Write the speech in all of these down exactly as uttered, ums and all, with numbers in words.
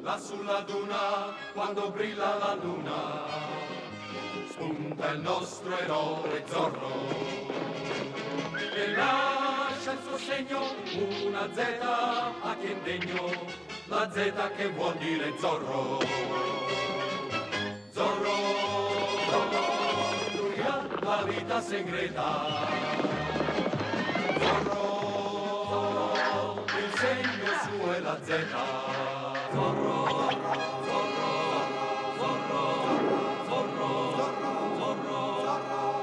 là sulla duna, quando brilla la luna, spunta il nostro eroe Zorro e lascia il suo segno, una Z a chi è degno, la Z che vuol dire Zorro. Zorro, Zorro, lui ha la vita segreta. Zorro, Zorro, il segno suo è la Z. Zorro, Zorro, Zorro, Zorro, Zorro, Zorro, Zorro.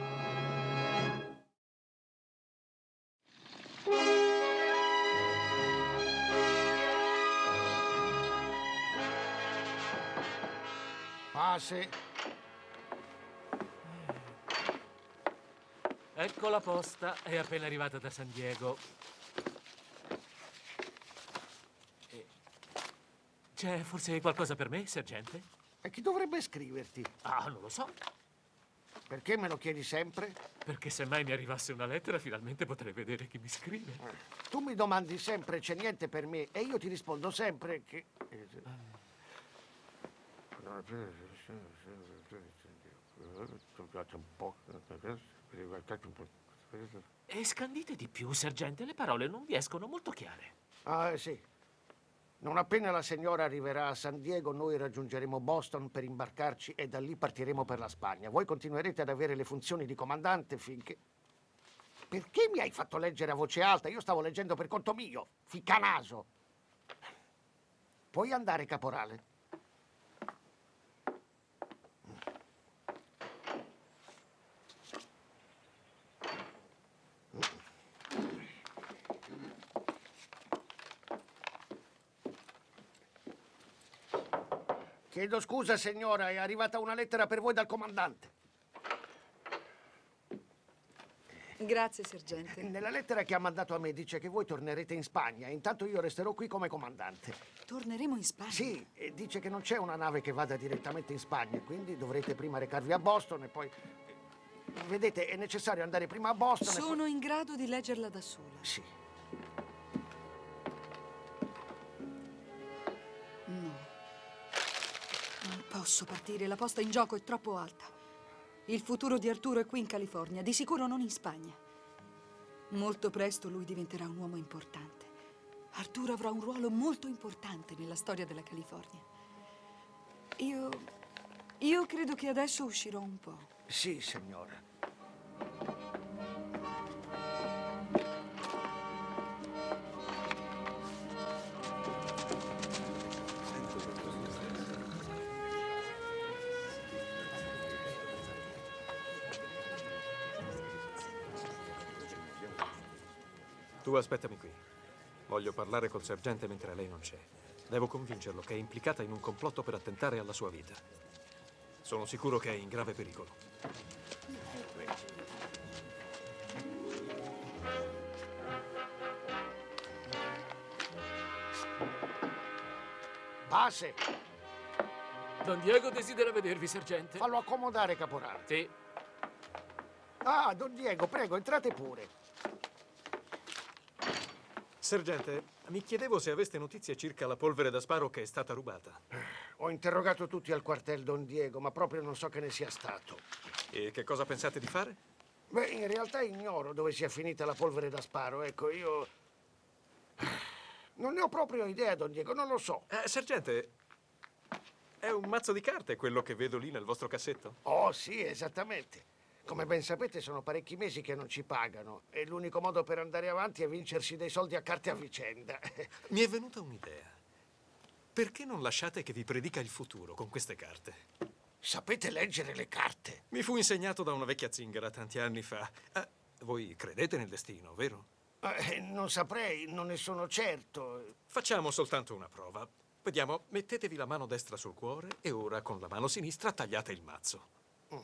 Passi. Ecco la posta, è appena arrivata da San Diego. E... C'è forse qualcosa per me, sergente? E chi dovrebbe scriverti? Ah, non lo so. Perché me lo chiedi sempre? Perché se mai mi arrivasse una lettera, finalmente potrei vedere chi mi scrive. Tu mi domandi sempre c'è niente per me e io ti rispondo sempre che... E scandite di più, sergente, le parole non vi escono molto chiare. Ah, sì. Non appena la signora arriverà a San Diego, noi raggiungeremo Boston per imbarcarci e da lì partiremo per la Spagna. Voi continuerete ad avere le funzioni di comandante finché... Perché mi hai fatto leggere a voce alta? Io stavo leggendo per conto mio, ficcanaso. Puoi andare, caporale? Chiedo scusa, signora, è arrivata una lettera per voi dal comandante. Grazie, sergente. Nella lettera che ha mandato a me dice che voi tornerete in Spagna, intanto io resterò qui come comandante. Torneremo in Spagna? Sì, e dice che non c'è una nave che vada direttamente in Spagna, quindi dovrete prima recarvi a Boston e poi... Vedete, è necessario andare prima a Boston Sono e poi... in grado di leggerla da sola. Sì. No. Non posso partire, la posta in gioco è troppo alta. Il futuro di Arturo è qui in California, di sicuro non in Spagna. Molto presto lui diventerà un uomo importante. Arturo avrà un ruolo molto importante nella storia della California. Io... io credo che adesso uscirò un po'. Sì, signora. Tu aspettami qui. Voglio parlare col sergente mentre lei non c'è. Devo convincerlo che è implicata in un complotto per attentare alla sua vita. Sono sicuro che è in grave pericolo. Passe! Don Diego desidera vedervi, sergente. Fallo accomodare, caporale. Sì. Ah, Don Diego, prego, entrate pure. Sergente, mi chiedevo se aveste notizie circa la polvere da sparo che è stata rubata. Ho interrogato tutti al quartel, Don Diego, ma proprio non so che ne sia stato. E che cosa pensate di fare? Beh, in realtà ignoro dove sia finita la polvere da sparo. Ecco, io... non ne ho proprio idea, Don Diego, non lo so. Eh, sergente, è un mazzo di carte quello che vedo lì nel vostro cassetto? Oh, sì, esattamente. Come ben sapete, sono parecchi mesi che non ci pagano e l'unico modo per andare avanti è vincersi dei soldi a carte a vicenda. Mi è venuta un'idea. Perché non lasciate che vi predica il futuro con queste carte? Sapete leggere le carte? Mi fu insegnato da una vecchia zingara tanti anni fa. Eh, voi credete nel destino, vero? Eh, non saprei, non ne sono certo. Facciamo soltanto una prova. Vediamo, mettetevi la mano destra sul cuore e ora con la mano sinistra tagliate il mazzo. Mm.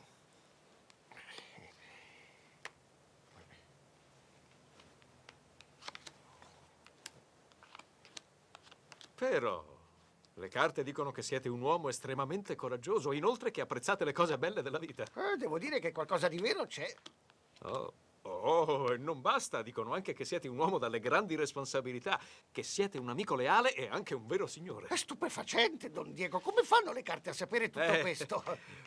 Però le carte dicono che siete un uomo estremamente coraggioso, inoltre che apprezzate le cose belle della vita. Eh, devo dire che qualcosa di vero c'è. Oh, Oh, non basta, dicono anche che siete un uomo dalle grandi responsabilità, che siete un amico leale e anche un vero signore. È stupefacente, Don Diego. Come fanno le carte a sapere tutto Eh. questo?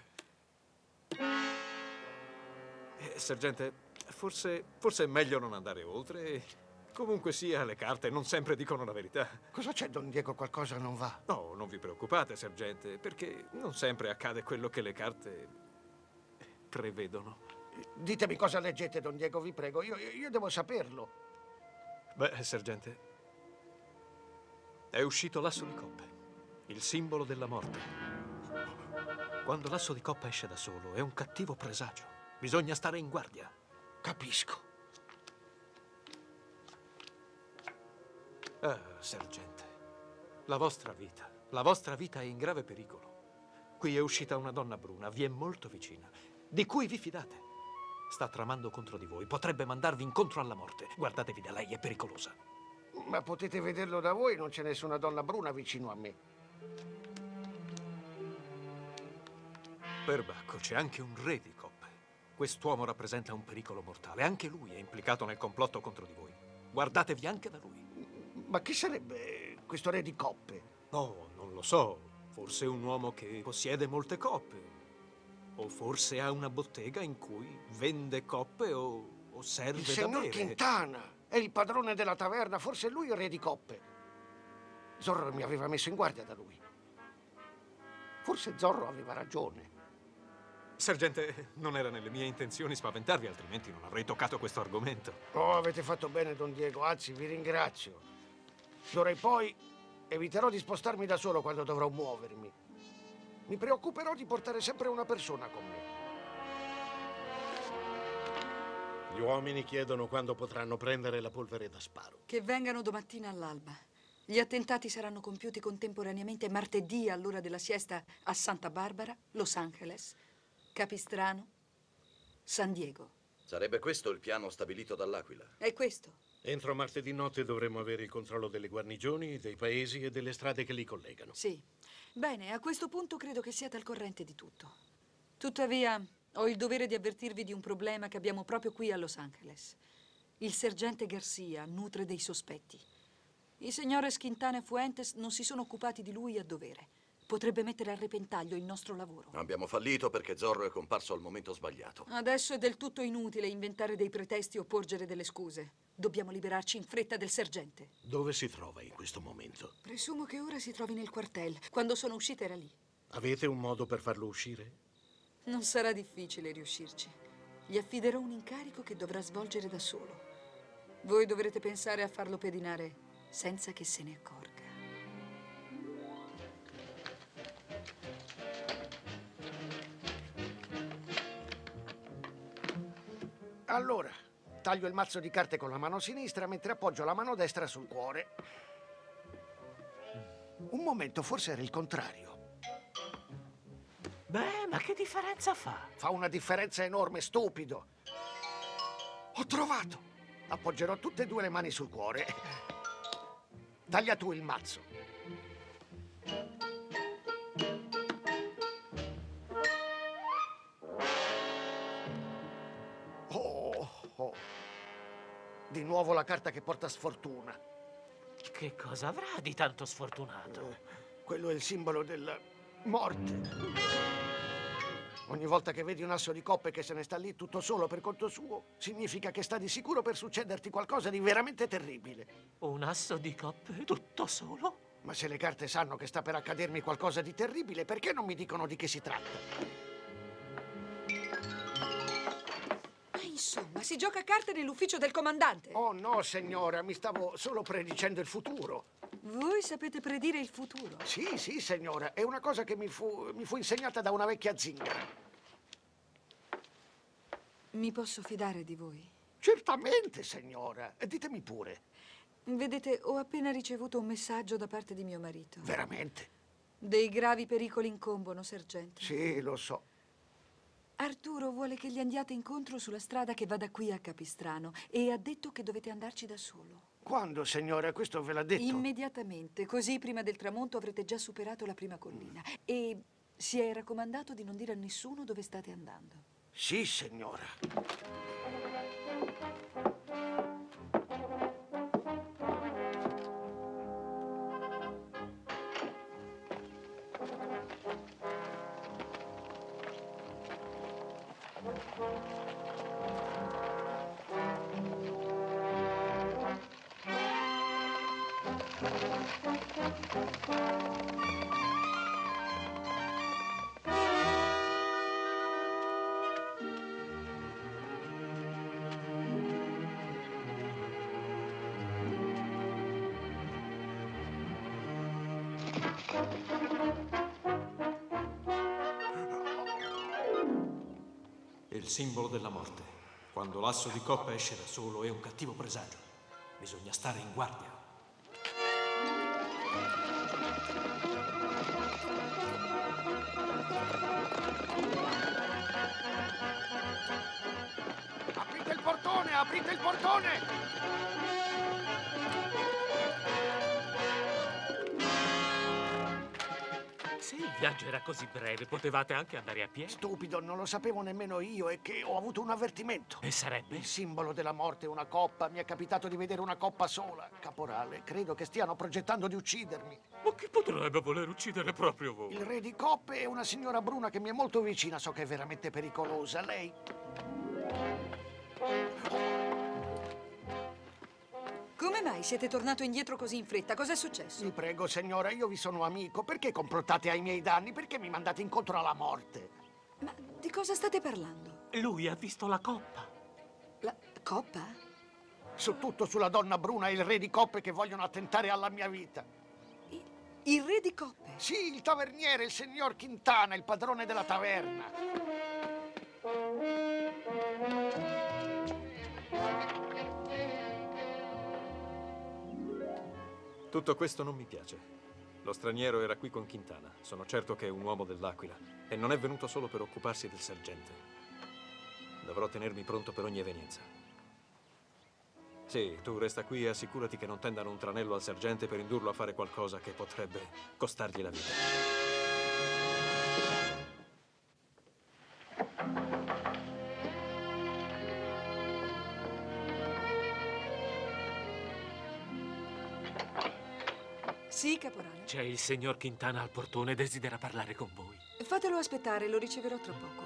Eh, sergente, forse, forse è meglio non andare oltre. Comunque sia, le carte non sempre dicono la verità. Cosa c'è, Don Diego? Qualcosa non va? No, non vi preoccupate, sergente, perché non sempre accade quello che le carte prevedono. Ditemi cosa leggete, Don Diego, vi prego. Io, io devo saperlo. Beh, sergente, è uscito l'asso di coppe, il simbolo della morte. Quando l'asso di coppa esce da solo, è un cattivo presagio. Bisogna stare in guardia. Capisco. Ah, sergente, la vostra vita, la vostra vita è in grave pericolo. Qui è uscita una donna bruna, vi è molto vicina, di cui vi fidate. Sta tramando contro di voi, potrebbe mandarvi incontro alla morte. Guardatevi da lei, è pericolosa. Ma potete vederlo da voi, non c'è nessuna donna bruna vicino a me. Perbacco, c'è anche un re di coppe. Quest'uomo rappresenta un pericolo mortale, anche lui è implicato nel complotto contro di voi. Guardatevi anche da lui. Ma chi sarebbe questo re di coppe? Oh, non lo so. Forse un uomo che possiede molte coppe. O forse ha una bottega in cui vende coppe o, o serve Il da signor bere. Quintana è il padrone della taverna, forse è lui il re di coppe. Zorro mi aveva messo in guardia da lui. Forse Zorro aveva ragione. Sergente, non era nelle mie intenzioni spaventarvi, altrimenti non avrei toccato questo argomento. Oh, avete fatto bene, Don Diego, anzi vi ringrazio. D'ora in poi eviterò di spostarmi da solo quando dovrò muovermi. Mi preoccuperò di portare sempre una persona con me. Gli uomini chiedono quando potranno prendere la polvere da sparo. Che vengano domattina all'alba. Gli attentati saranno compiuti contemporaneamente martedì all'ora della siesta a Santa Barbara, Los Angeles, Capistrano, San Diego. Sarebbe questo il piano stabilito dall'Aquila? È questo. Entro martedì notte dovremo avere il controllo delle guarnigioni, dei paesi e delle strade che li collegano. Sì. Bene, a questo punto credo che siate al corrente di tutto. Tuttavia, ho il dovere di avvertirvi di un problema che abbiamo proprio qui a Los Angeles. Il sergente Garcia nutre dei sospetti. I signores Quintana e Fuentes non si sono occupati di lui a dovere. Potrebbe mettere a repentaglio il nostro lavoro. Abbiamo fallito perché Zorro è comparso al momento sbagliato. Adesso è del tutto inutile inventare dei pretesti o porgere delle scuse. Dobbiamo liberarci in fretta del sergente. Dove si trova in questo momento? Presumo che ora si trovi nel quartel. Quando sono uscita era lì. Avete un modo per farlo uscire? Non sarà difficile riuscirci. Gli affiderò un incarico che dovrà svolgere da solo. Voi dovrete pensare a farlo pedinare senza che se ne accorga. Allora, taglio il mazzo di carte con la mano sinistra mentre appoggio la mano destra sul cuore. Un momento, forse era il contrario. Beh, ma che differenza fa? Fa una differenza enorme, stupido. Ho trovato! Appoggerò tutte e due le mani sul cuore. Taglia tu il mazzo. Oh, oh. Di nuovo la carta che porta sfortuna. Che cosa avrà di tanto sfortunato? Eh, quello è il simbolo della morte. Ogni volta che vedi un asso di coppe che se ne sta lì tutto solo per conto suo, significa che sta di sicuro per succederti qualcosa di veramente terribile. Un asso di coppe tutto solo? Ma se le carte sanno che sta per accadermi qualcosa di terribile, perché non mi dicono di che si tratta? Ma insomma, si gioca a carte nell'ufficio del comandante. Oh no, signora, mi stavo solo predicendo il futuro. Voi sapete predire il futuro? Sì, sì, signora, è una cosa che mi fu, mi fu insegnata da una vecchia zingara. Mi posso fidare di voi? Certamente, signora. Ditemi pure. Vedete, ho appena ricevuto un messaggio da parte di mio marito. Veramente? Dei gravi pericoli incombono, sergente. Sì, lo so. Arturo vuole che gli andiate incontro sulla strada che va da qui a Capistrano e ha detto che dovete andarci da solo. Quando, signora? Questo ve l'ha detto? Immediatamente, così prima del tramonto avrete già superato la prima collina. E si è raccomandato di non dire a nessuno dove state andando. Sì, signora. Il simbolo della morte. Quando l'asso di coppa esce da solo è un cattivo presagio. Bisogna stare in guardia. Aprite il portone, aprite il portone! Se il viaggio era così breve, potevate anche andare a piedi. Stupido, non lo sapevo nemmeno io, è che ho avuto un avvertimento. E sarebbe? Il simbolo della morte è una coppa. Mi è capitato di vedere una coppa sola. Caporale, credo che stiano progettando di uccidermi. Ma chi potrebbe voler uccidere proprio voi? Il re di coppe è una signora bruna che mi è molto vicina. So che è veramente pericolosa. Lei... Come mai siete tornato indietro così in fretta? Cos'è successo? Vi prego, signora, io vi sono amico. Perché complottate ai miei danni? Perché mi mandate incontro alla morte? Ma di cosa state parlando? Lui ha visto la coppa. La coppa? Su tutto sulla donna bruna e il re di coppe che vogliono attentare alla mia vita. I- il re di coppe? Sì, il taverniere, il signor Quintana, il padrone della taverna. Tutto questo non mi piace. Lo straniero era qui con Quintana. Sono certo che è un uomo dell'Aquila e non è venuto solo per occuparsi del sergente. Dovrò tenermi pronto per ogni evenienza. Sì, tu resta qui e assicurati che non tendano un tranello al sergente per indurlo a fare qualcosa che potrebbe costargli la vita. Sì, caporale. C'è il signor Quintana al portone e desidera parlare con voi. Fatelo aspettare, lo riceverò tra poco.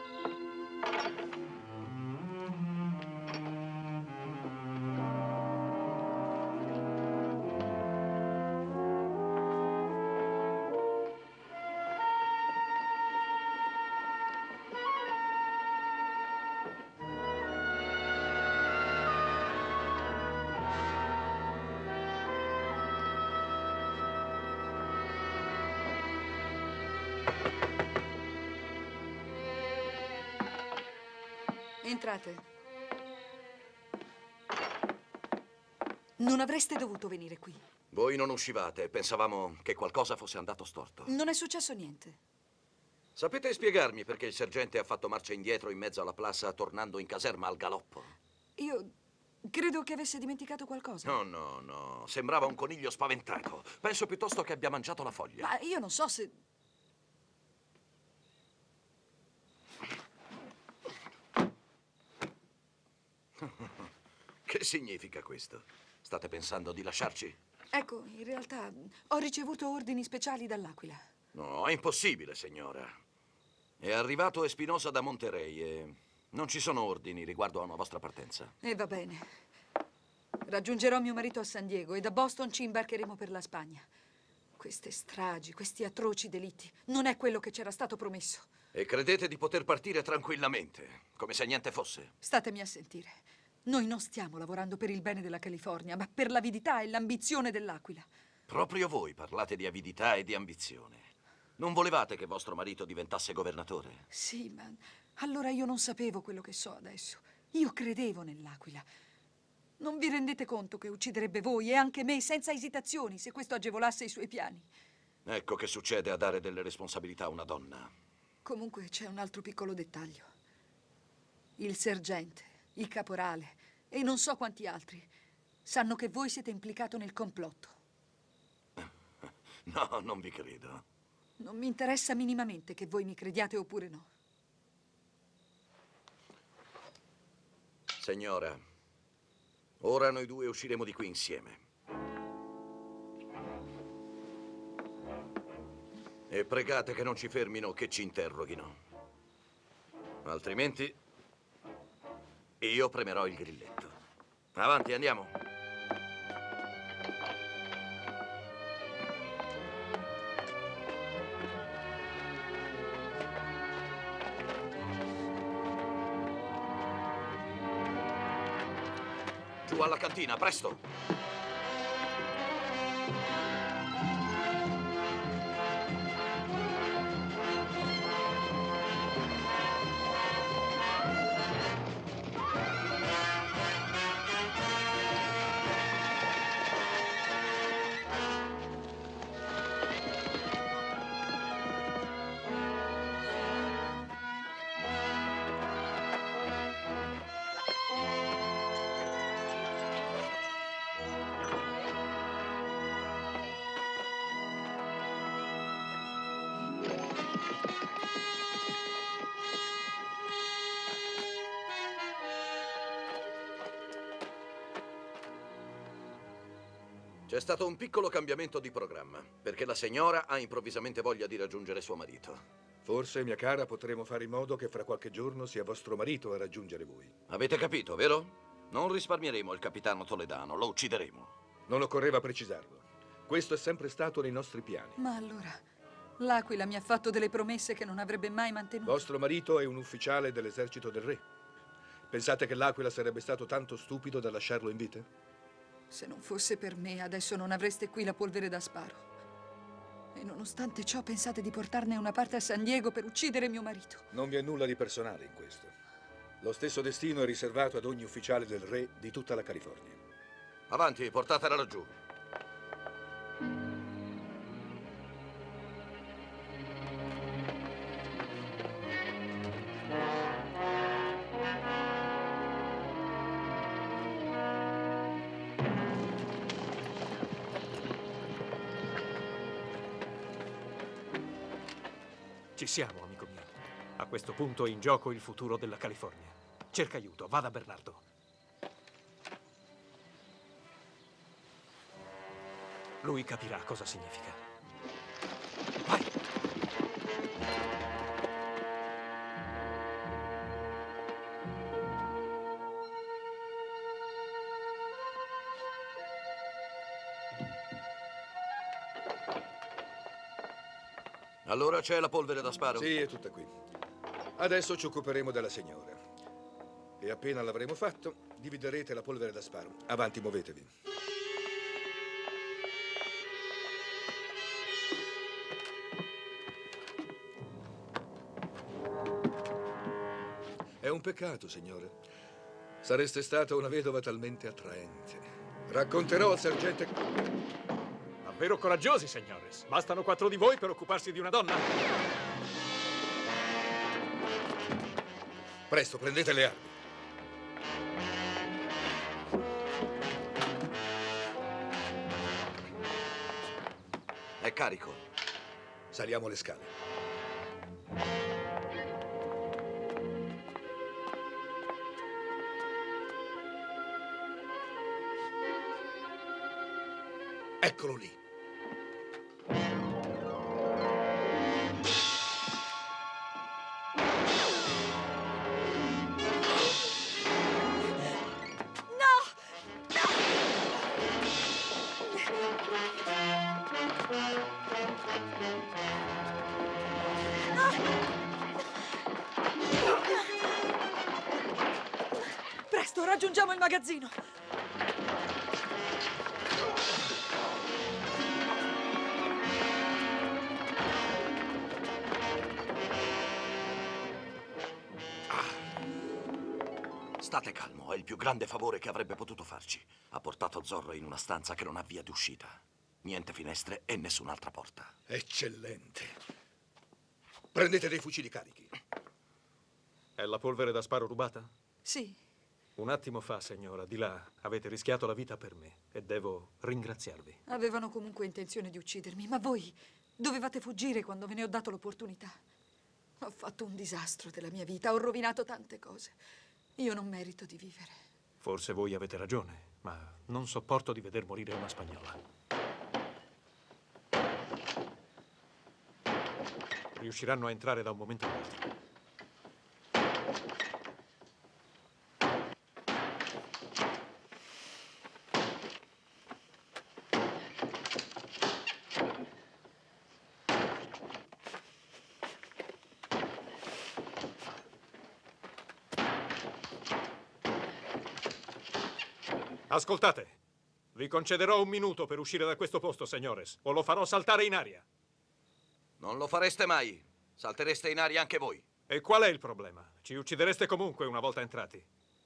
Entrate. Non avreste dovuto venire qui. Voi non uscivate, pensavamo che qualcosa fosse andato storto. Non è successo niente. Sapete spiegarmi perché il sergente ha fatto marcia indietro in mezzo alla plassa tornando in caserma al galoppo? Io credo che avesse dimenticato qualcosa. No, no, no. Sembrava un coniglio spaventato. Penso piuttosto che abbia mangiato la foglia. Ma io non so se... Che significa questo? State pensando di lasciarci? Ecco, in realtà ho ricevuto ordini speciali dall'Aquila. No, è impossibile, signora. È arrivato Espinosa da Monterey e non ci sono ordini riguardo a una vostra partenza. E va bene. Raggiungerò mio marito a San Diego e da Boston ci imbarcheremo per la Spagna. Queste stragi, questi atroci delitti, non è quello che c'era stato promesso. E credete di poter partire tranquillamente, come se niente fosse? Statemi a sentire. Noi non stiamo lavorando per il bene della California, ma per l'avidità e l'ambizione dell'Aquila. Proprio voi parlate di avidità e di ambizione. Non volevate che vostro marito diventasse governatore? Sì, ma allora io non sapevo quello che so adesso. Io credevo nell'Aquila. Non vi rendete conto che ucciderebbe voi e anche me senza esitazioni se questo agevolasse i suoi piani? Ecco che succede a dare delle responsabilità a una donna. Comunque c'è un altro piccolo dettaglio. Il sergente, il caporale e non so quanti altri sanno che voi siete implicato nel complotto. No, non vi credo. Non mi interessa minimamente che voi mi crediate oppure no. Signora, ora noi due usciremo di qui insieme. E pregate che non ci fermino, che ci interroghino. Altrimenti Io premerò il grilletto. Avanti, andiamo. Giù alla cantina, presto! C'è stato un piccolo cambiamento di programma, perché la signora ha improvvisamente voglia di raggiungere suo marito. Forse, mia cara, potremo fare in modo che fra qualche giorno sia vostro marito a raggiungere voi. Avete capito, vero? Non risparmieremo il capitano Toledano, lo uccideremo. Non occorreva precisarlo. Questo è sempre stato nei nostri piani. Ma allora, l'Aquila mi ha fatto delle promesse che non avrebbe mai mantenuto. Vostro marito è un ufficiale dell'esercito del re. Pensate che l'Aquila sarebbe stato tanto stupido da lasciarlo in vita? Se non fosse per me, adesso non avreste qui la polvere da sparo. E nonostante ciò, pensate di portarne una parte a San Diego per uccidere mio marito. Non vi è nulla di personale in questo. Lo stesso destino è riservato ad ogni ufficiale del re di tutta la California. Avanti, portatela laggiù. Ci siamo, amico mio. A questo punto è in gioco il futuro della California. Cerca aiuto, vada Bernardo. Lui capirà cosa significa. Vai! Allora c'è la polvere da sparo? Sì, è tutta qui. Adesso ci occuperemo della signora. E appena l'avremo fatto, dividerete la polvere da sparo. Avanti, muovetevi. È un peccato, signore. Sareste stata una vedova talmente attraente. Racconterò al sergente... Davvero coraggiosi, signores. Bastano quattro di voi per occuparsi di una donna? Presto, prendete le armi. È carico. Saliamo le scale. Eccolo lì. Presto, raggiungiamo il magazzino. State calmo, è il più grande favore che avrebbe potuto farci. Ha portato Zorro in una stanza che non ha via d'uscita. Niente finestre e nessun'altra porta. Eccellente. Prendete dei fucili carichi. È la polvere da sparo rubata? Sì. Un attimo fa, signora, di là, avete rischiato la vita per me e devo ringraziarvi. Avevano comunque intenzione di uccidermi, ma voi dovevate fuggire quando ve ne ho dato l'opportunità. Ho fatto un disastro della mia vita, ho rovinato tante cose. Io non merito di vivere. Forse voi avete ragione, ma non sopporto di veder morire una spagnola. Riusciranno a entrare da un momento all'altro. Ascoltate, vi concederò un minuto per uscire da questo posto, signores, o lo farò saltare in aria. Non lo fareste mai. Saltereste in aria anche voi. E qual è il problema? Ci uccidereste comunque una volta entrati.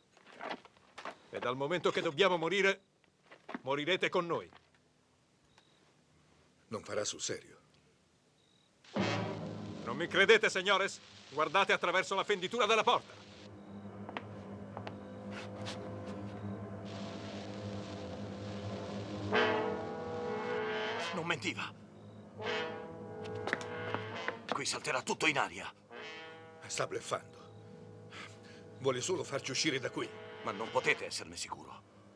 E dal momento che dobbiamo morire, morirete con noi. Non farà sul serio. Non mi credete, signores? Guardate attraverso la fenditura della porta. Non mentiva. Qui salterà tutto in aria. Sta bluffando. Vuole solo farci uscire da qui. Ma non potete esserne sicuro.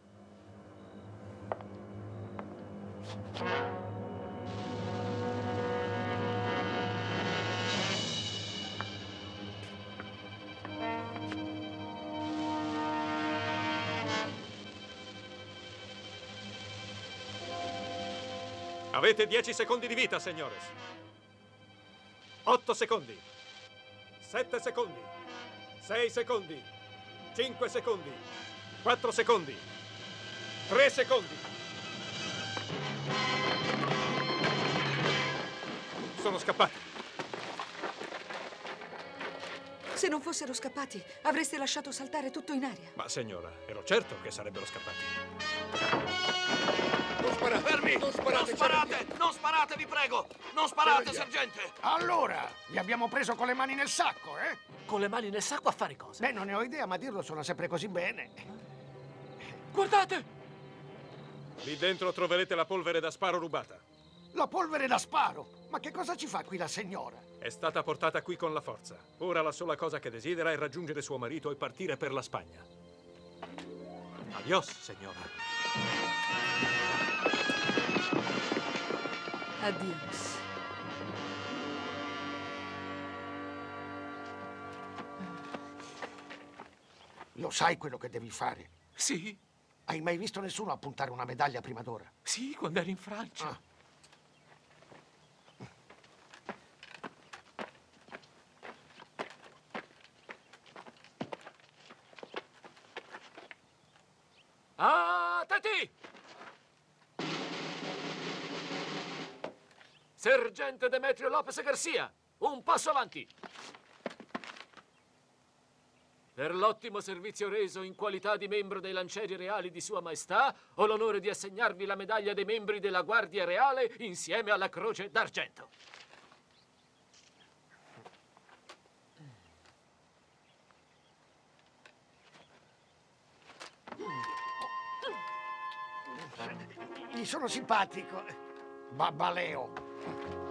Avete dieci secondi di vita, signores. Otto secondi. Sette secondi. Sei secondi. Cinque secondi. Quattro secondi. Tre secondi. Sono scappati. Se non fossero scappati, avreste lasciato saltare tutto in aria. Ma, signora, ero certo che sarebbero scappati. Non sparate! Fermi! Non sparate! Non sparate! Non sparate, vi prego! Non sparate, C'era via. sergente! Allora, li abbiamo preso con le mani nel sacco, eh? Con le mani nel sacco a fare cosa? Beh, non ne ho idea, ma dirlo suona sempre così bene. Guardate! Lì dentro troverete la polvere da sparo rubata. La polvere da sparo! Ma che cosa ci fa qui la signora? È stata portata qui con la forza. Ora la sola cosa che desidera è raggiungere suo marito e partire per la Spagna. Adios, signora. Adios. Lo sai quello che devi fare? Sì, Hai mai visto nessuno appuntare una medaglia prima d'ora? sì, quando ero in Francia. Ah. Ah, Tati! Sergente Demetrio Lopez Garcia, un passo avanti. Per l'ottimo servizio reso in qualità di membro dei Lancieri Reali di Sua Maestà, ho l'onore di assegnarvi la medaglia dei membri della Guardia Reale insieme alla Croce d'Argento. Gli sono simpatico. Babbaleo.